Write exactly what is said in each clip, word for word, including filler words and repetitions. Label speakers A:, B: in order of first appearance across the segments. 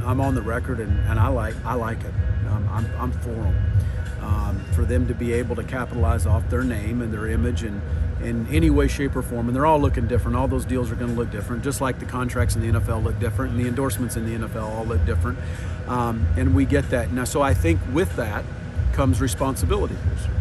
A: I'm on the record, and, and I like I like it. Um, I'm, I'm for them. Um, for them to be able to capitalize off their name and their image and in any way, shape, or form. And they're all looking different. All those deals are going to look different, just like the contracts in the N F L look different and the endorsements in the N F L all look different. Um, and we get that. Now, so I think with that comes responsibility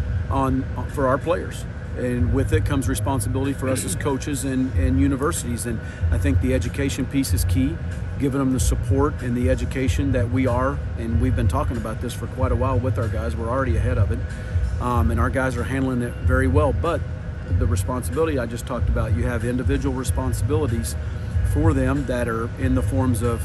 A: on for our players. And with it comes responsibility for us as coaches and, and universities. And I think the education piece is key, giving them the support and the education that we are, and we've been talking about this for quite a while with our guys. We're already ahead of it, um, and our guys are handling it very well. But the responsibility I just talked about, you have individual responsibilities for them that are in the forms of,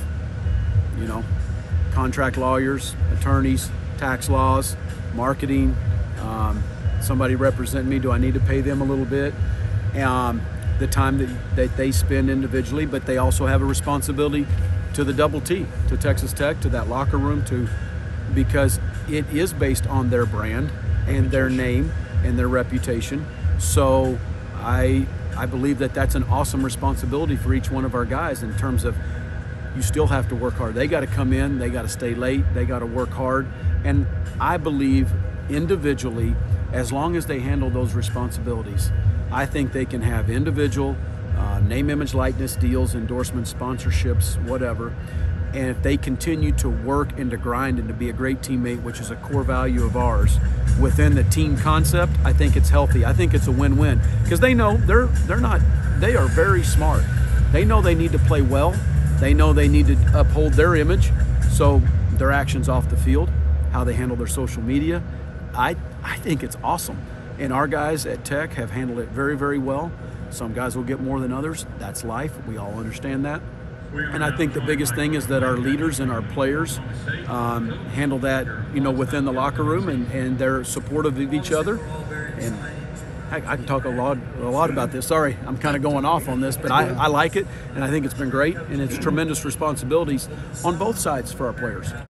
A: you know, contract lawyers, attorneys, tax laws, marketing, um, somebody representing me, do I need to pay them a little bit? Um, the time that, that they spend individually, but they also have a responsibility to the double T, to Texas Tech, to that locker room, to because it is based on their brand and their name and their reputation. So I, I believe that that's an awesome responsibility for each one of our guys in terms of you still have to work hard. They got to come in, they got to stay late, they got to work hard. And I believe individually, as long as they handle those responsibilities, I think they can have individual uh, name, image, likeness deals, endorsements, sponsorships, whatever. And if they continue to work and to grind and to be a great teammate, which is a core value of ours, within the team concept, I think it's healthy. I think it's a win-win because they know they're they're not they are very smart. They know they need to play well. They know they need to uphold their image. So their actions off the field, how they handle their social media, I I think it's awesome. And our guys at Tech have handled it very, very well. Some guys will get more than others. That's life. We all understand that. And I think the biggest thing is that our leaders and our players um, handle that, you know, within the locker room, and, and they're supportive of each other. And I, I can talk a lot, a lot about this. Sorry, I'm kind of going off on this, but I, I like it, and I think it's been great, and it's tremendous responsibilities on both sides for our players.